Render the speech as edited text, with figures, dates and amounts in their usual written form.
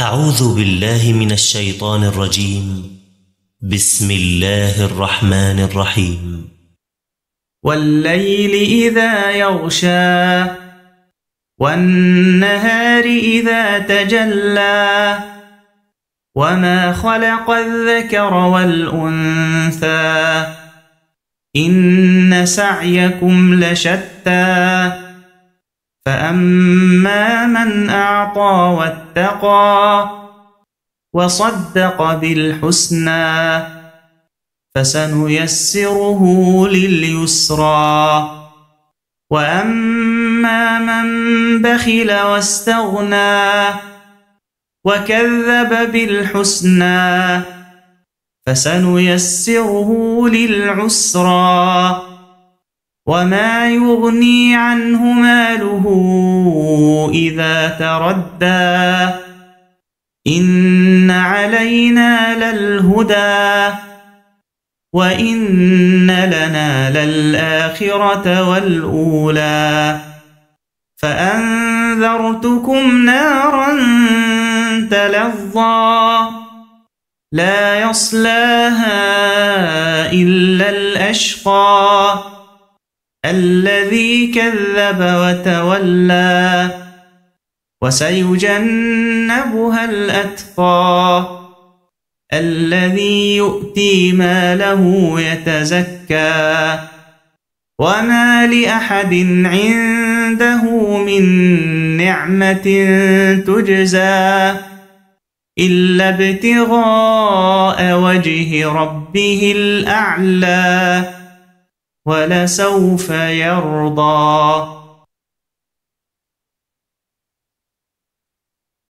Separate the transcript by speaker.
Speaker 1: أعوذ بالله من الشيطان الرجيم. بسم الله الرحمن الرحيم.
Speaker 2: والليل إذا يغشى والنهار إذا تجلى وما خلق الذكر والأنثى إن سعيكم لشتى فأما من أعطى واتقى وصدق بالحسنى فسنيسره لليسرى وأما من بخل واستغنى وكذب بالحسنى فسنيسره للعسرى وما يغني عنه ماله إذا تردى إن علينا للهدى وإن لنا للآخرة والأولى فأنذرتكم نارا تلظى لا يصلاها إلا الأشقى الذي كذب وتولى وسيجنبها الأتقى الذي يؤتي ماله يتزكى وما لأحد عنده من نعمة تجزى إلا ابتغاء وجه ربه الأعلى ولسوف يرضى.